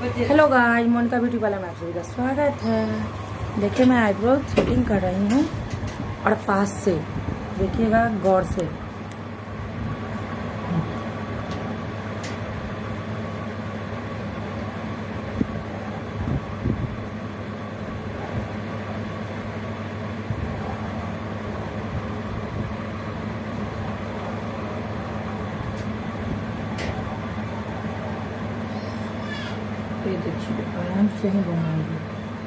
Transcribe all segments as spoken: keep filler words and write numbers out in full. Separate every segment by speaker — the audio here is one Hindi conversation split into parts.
Speaker 1: हेलो गाइस, मोनिका ब्यूटी वाला में आप सभी का स्वागत है। देखिए मैं आईब्रो थ्रेडिंग कर रही हूँ और पास से देखिएगा गौर से। ये देखिए आराम से ही बनाएंगे।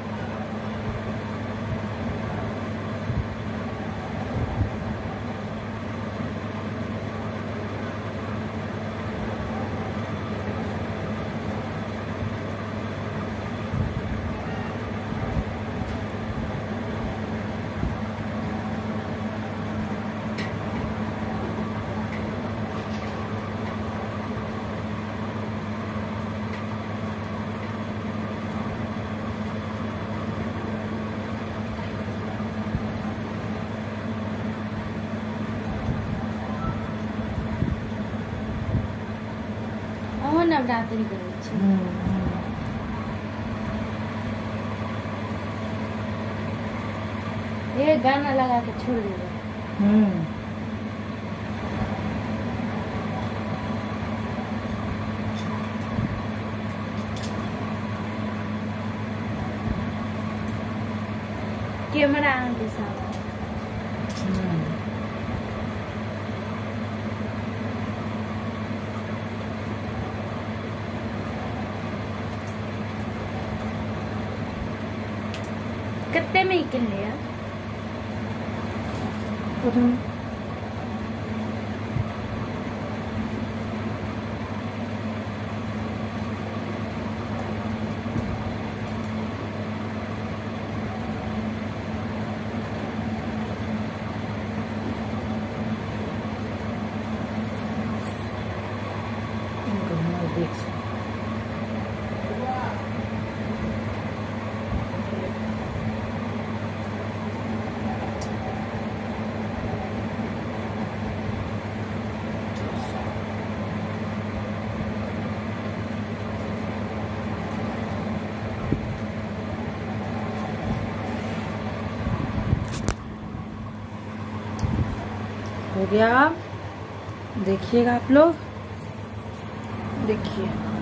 Speaker 2: नवरात्रि करै छी। ये गाना लगा के छोड़ देगा। हम्म कैमरा आगे सामने। कितने में ही किन लिया?
Speaker 1: हो गया। देखिएगा आप लोग, देखिए।